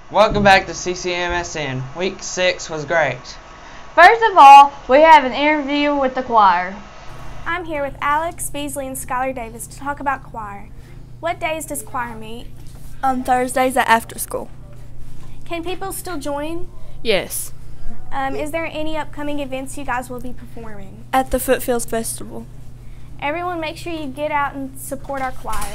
Welcome back to CCMSN. Week 6 was great. First of all, we have an interview with the choir. I'm here with Alex Beasley and Skylar Davis to talk about choir. What days does choir meet? On Thursdays at after school. Can people still join? Yes. Is there any upcoming events you guys will be performing? At the Footfields Festival. Everyone make sure you get out and support our choir.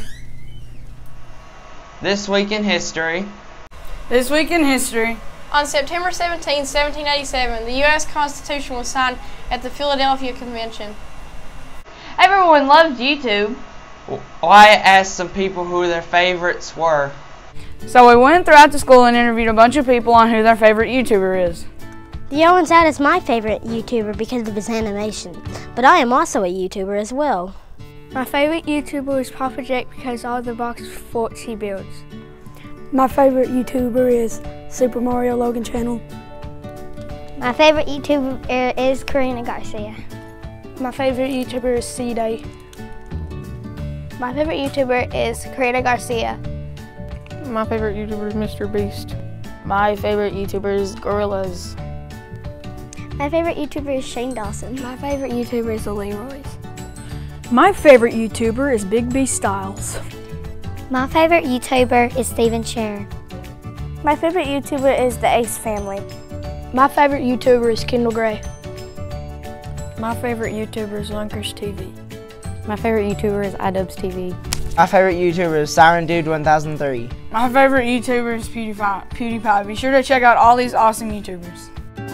This week in history. This week in history. On September 17, 1787, the U.S. Constitution was signed at the Philadelphia Convention. Everyone loves YouTube. Wyatt asked some people who their favorites were. So we went throughout the school and interviewed a bunch of people on who their favorite YouTuber is. The Owen Sound is my favorite YouTuber because of his animation, but I am also a YouTuber as well. My favorite YouTuber is Papa Jake because all the box forts he builds. My favorite YouTuber is Super Mario Logan Channel. My favorite YouTuber is Karina Garcia. My favorite YouTuber is C-Day. My favorite YouTuber is Karina Garcia. My favorite YouTuber is Mr. Beast. My favorite YouTuber is Gorillas. My favorite YouTuber is Shane Dawson. My favorite YouTuber is the Leroys. My favorite YouTuber is Big B Styles. My favorite YouTuber is Steven Sharon. My favorite YouTuber is the Ace family. My favorite YouTuber is Kendall Gray. My favorite YouTuber is Lunkers TV. My favorite YouTuber is iDubbbz TV. My favorite YouTuber is Siren Dude 1003. My favorite YouTuber is PewDiePie. Be sure to check out all these awesome YouTubers.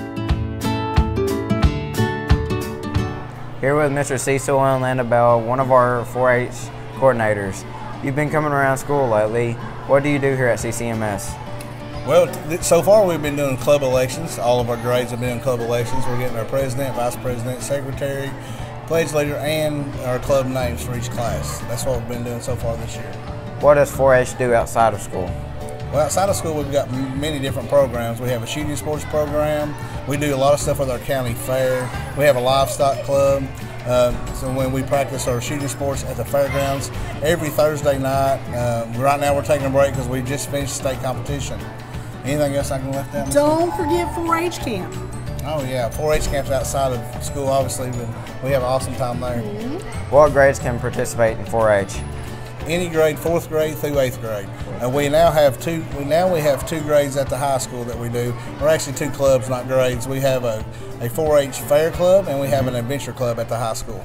Here with Mr. Cecil and Landa Bell, one of our 4-H coordinators. You've been coming around school lately. What do you do here at CCMS? Well, so far we've been doing club elections. All of our grades have been in club elections. We're getting our president, vice president, secretary, pledge leader, and our club names for each class. That's what we've been doing so far this year. What does 4-H do outside of school? Well, outside of school, we've got many different programs. We have a shooting sports program. We do a lot of stuff with our county fair. We have a livestock club. So when we practice our shooting sports at the fairgrounds every Thursday night. Right now we're taking a break because we just finished state competition. Anything else I can left out? Don't forget 4-H camp. Oh yeah, 4-H camp's outside of school, obviously, but we have an awesome time there. What grades can participate in 4-H? Any grade, 4th grade through 8th grade. We now have two grades at the high school that we do. We're actually 2 clubs, not grades. We have a 4-H fair club and we have an adventure club at the high school.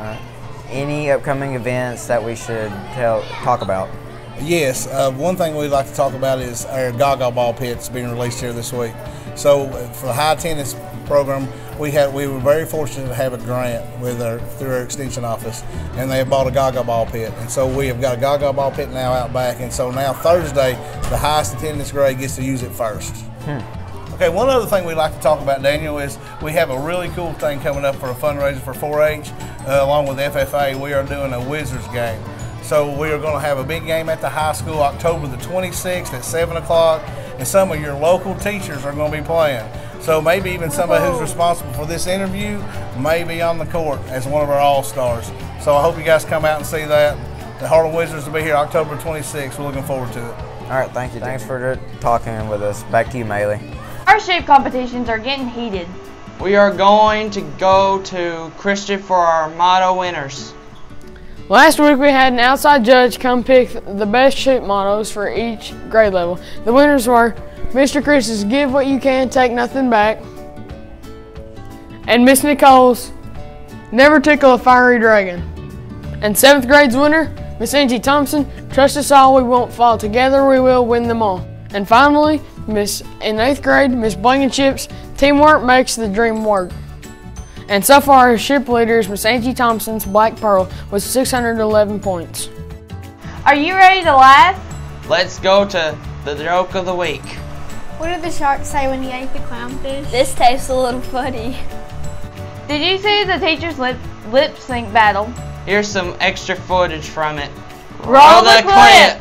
Any upcoming events that we should talk about? Yes, one thing we'd like to talk about is our Gaga ball pits being released here this week. So for the high tennis program, we were very fortunate to have a grant through our extension office, and they bought a Gaga ball pit, and so we have got a Gaga ball pit now out back, and so now Thursday the highest attendance grade gets to use it first. Okay, one other thing we'd like to talk about, Daniel, is we have a really cool thing coming up for a fundraiser for 4-H, along with FFA. We are doing a Wizards game. So we are going to have a big game at the high school October the 26th at 7 o'clock, and some of your local teachers are going to be playing. So maybe even somebody who's responsible for this interview may be on the court as one of our All-Stars. So I hope you guys come out and see that. The Harlem Wizards will be here October 26th. We're looking forward to it. All right, thank you. Thanks for talking with us. Back to you, Maylee. Our shape competitions are getting heated. We are going to go to Christian for our motto winners. Last week we had an outside judge come pick the best shoot mottos for each grade level. The winners were Mr. Chris's Give What You Can, Take Nothing Back, and Miss Nicole's Never Tickle a Fiery Dragon. And 7th grade's winner, Miss Angie Thompson, Trust Us All, We Won't Fall Together, We Will Win Them All. And finally, in 8th grade, Miss Blankenship's Teamwork Makes the Dream Work. And so far, our ship leader is Miss Angie Thompson's Black Pearl with 611 points. Are you ready to laugh? Let's go to the joke of the week. What did the shark say when he ate the clownfish? This tastes a little funny. Did you see the teacher's lip sync battle? Here's some extra footage from it. Roll the clip!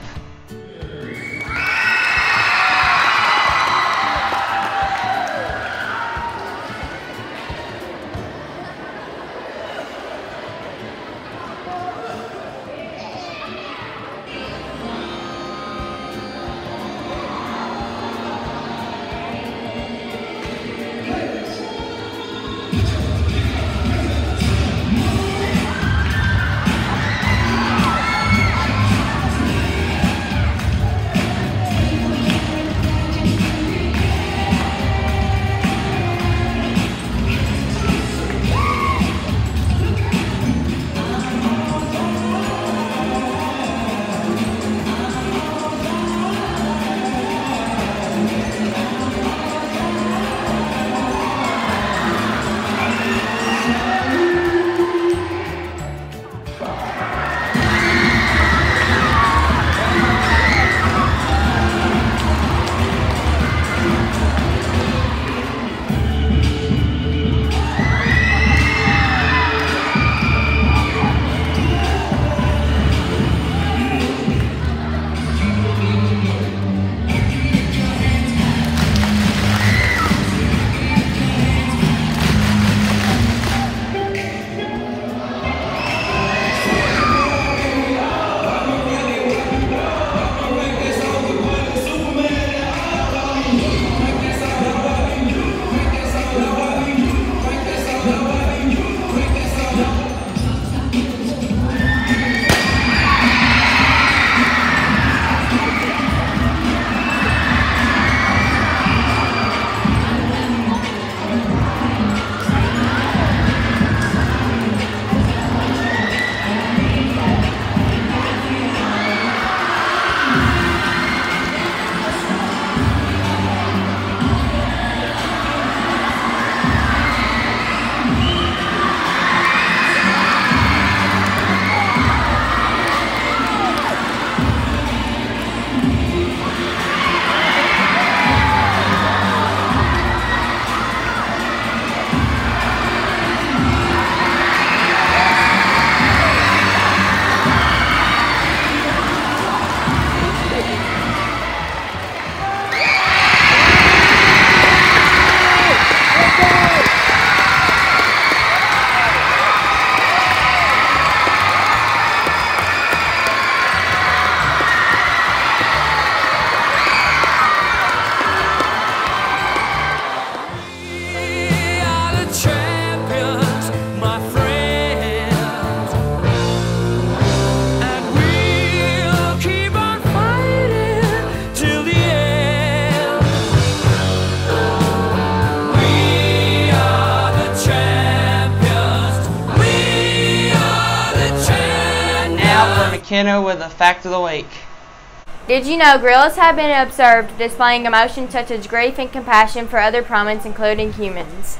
Jennifer McKenna with a fact of the week. Did you know gorillas have been observed displaying emotions such as grief and compassion for other primates, including humans?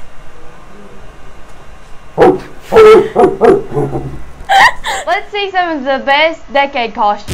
Let's see some of the best decade costumes.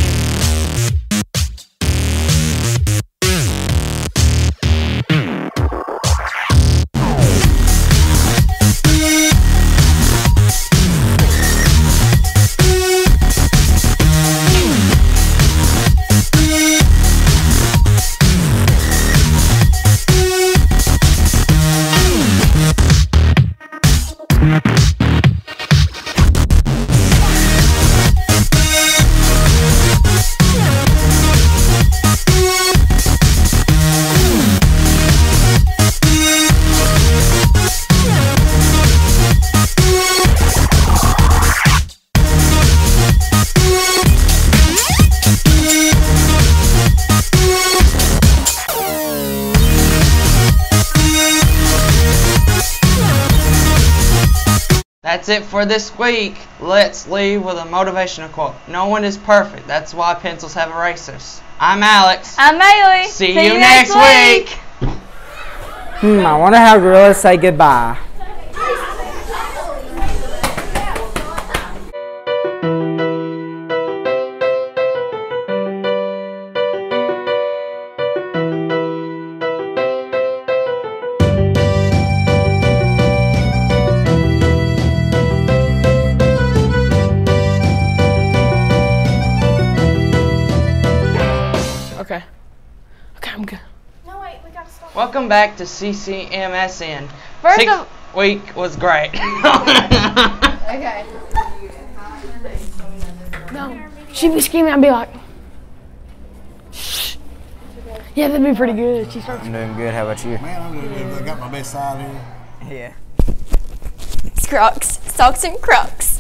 That's it for this week. Let's leave with a motivational quote. No one is perfect. That's why pencils have erasers. I'm Alex. I'm Bailey. See you next week. I wonder how gorillas say goodbye. Okay, I'm good. No, wait, we gotta stop. Welcome back to CCMSN. First week was great. Okay. No, she'd be screaming. I'd be like, shh. Yeah, that'd be pretty good. She starts. I'm doing good. How about you? Man, I'm doing good. I got my best side here. Yeah. It's Crocs. Socks and Crocs.